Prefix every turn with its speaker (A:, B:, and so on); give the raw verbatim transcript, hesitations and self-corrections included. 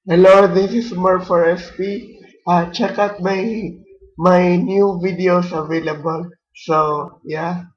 A: Hello, this is Mar for S P. Uh, check out my my new videos available. So yeah.